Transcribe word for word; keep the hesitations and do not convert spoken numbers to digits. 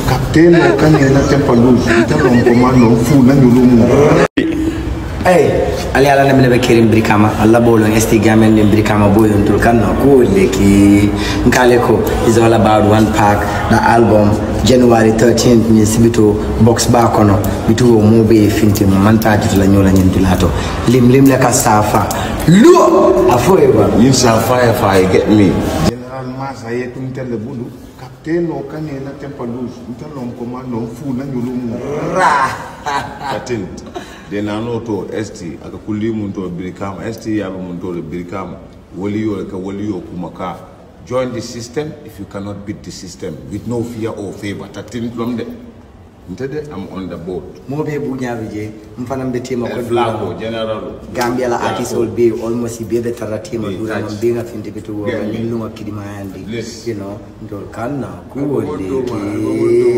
Captain o kanena tempalus, italon komando fu na nyulumu. Hey, ali ala na bele kerim brikama, alla bolo esti gamen ni brikama boy on tulkanna ko leki nkale ko is all about ONEPAC na album January thirteenth ni sibito Boxbaa kono bitu mo be finti manta jitula nyola nyindulato lim lim la ka safa lo afoeba yin safa ya fa get me general masa yetum tele bulu captain o kanena tempalus italon komando fu na nyulumu ra captain de nano to st aka kulli mun to birkam st ya mun to birkam waliyo ka waliyo kuma ka join the system if you cannot beat the system with no fear or favor tatin from the intede I'm on the boat mo be bunya bije mfana be tema ko flago general Gambia la artisol be almost be the taratima dura no be nga findi bitu wo ni lunga kidima yandi you know ndol kanna ko